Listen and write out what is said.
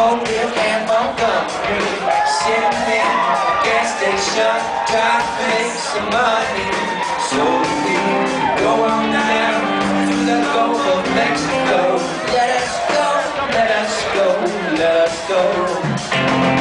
Mobile and Montgomery, sipping gas station, trying to make some money. So we go on down to the Gulf of Mexico. Let us go, let us go, let us go.